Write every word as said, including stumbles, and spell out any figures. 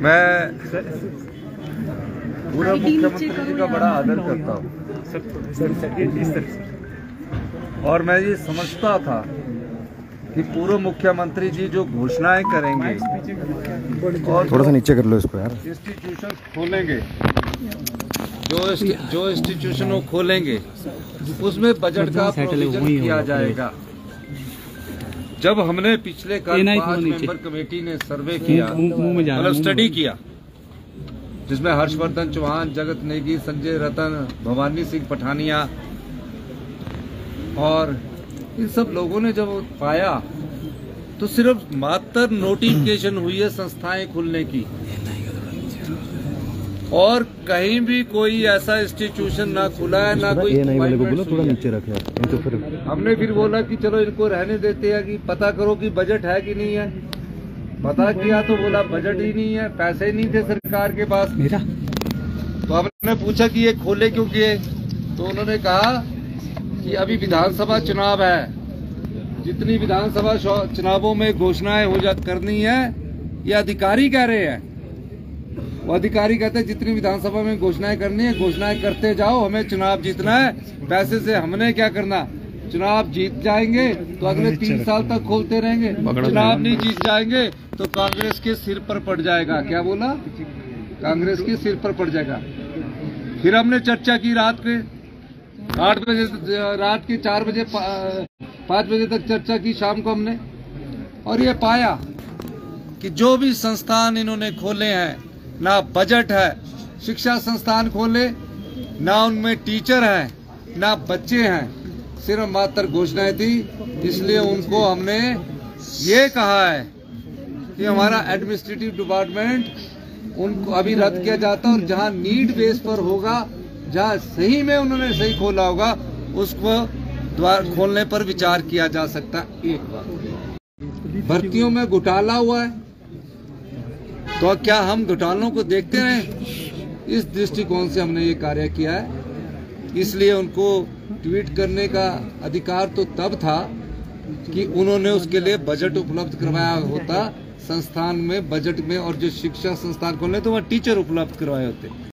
मैं पूरा मुख्यमंत्री जी का बड़ा आदर करता हूँ और मैं ये समझता था कि पूर्व मुख्यमंत्री जी जो घोषणाएं करेंगे और थोड़ा सा नीचे कर लो इसको यार, इंस्टीट्यूशन खोलेंगे, जो जो इंस्टीट्यूशन वो खोलेंगे उसमें बजट का प्रोविजन किया जाएगा। जब हमने पिछले कल पांच मेंबर कमेटी ने सर्वे किया, मतलब स्टडी किया, जिसमें हर्षवर्धन चौहान, जगत नेगी, संजय रतन, भवानी सिंह पठानिया और इन सब लोगों ने जब पाया तो सिर्फ मात्र नोटिफिकेशन हुई है संस्थाएं खुलने की और कहीं भी कोई ऐसा इंस्टीट्यूशन ना खुला है, ना कोई बोलो थोड़ा नीचे रखे तो फिर हमने फिर बोला कि चलो इनको रहने देते हैं कि पता करो कि बजट है कि नहीं है। पता किया तो बोला बजट ही नहीं है, पैसे ही नहीं थे सरकार के पास। मेरा तो हमने पूछा कि ये खोले क्यों किए, तो उन्होंने कहा कि अभी विधानसभा चुनाव है, जितनी विधानसभा चुनावों में घोषणाएं हो जा करनी है ये अधिकारी कह रहे हैं। वो अधिकारी कहते हैं जितनी विधानसभा में घोषणाएं करनी है घोषणाएं करते जाओ, हमें चुनाव जीतना है, पैसे से हमने क्या करना, चुनाव जीत जाएंगे तो अगले तीन साल तक खोलते रहेंगे, चुनाव नहीं जीत जाएंगे तो कांग्रेस के सिर पर पड़ जाएगा। क्या बोला? कांग्रेस के सिर पर पड़ जाएगा। फिर हमने चर्चा की रात के आठ बजे, रात के चार बजे, पाँच बजे तक चर्चा की शाम को हमने, और ये पाया कि जो भी संस्थान इन्होंने खोले हैं ना बजट है, शिक्षा संस्थान खोले ना उनमें टीचर है ना बच्चे हैं, सिर्फ मात्र घोषणाएं थी। इसलिए उनको हमने ये कहा है कि हमारा एडमिनिस्ट्रेटिव डिपार्टमेंट उनको अभी रद्द किया जाता है और जहां नीड बेस पर होगा, जहां सही में उन्होंने सही खोला होगा, उसको द्वार खोलने पर विचार किया जा सकता। एक बार भर्तियों में घोटाला हुआ है तो क्या हम घोटालों को देखते रहें? इस दृष्टिकोण से हमने ये कार्य किया है। इसलिए उनको ट्वीट करने का अधिकार तो तब था कि उन्होंने उसके लिए बजट उपलब्ध करवाया होता संस्थान में, बजट में, और जो शिक्षा संस्थान खोलने तो वह टीचर उपलब्ध करवाए होते।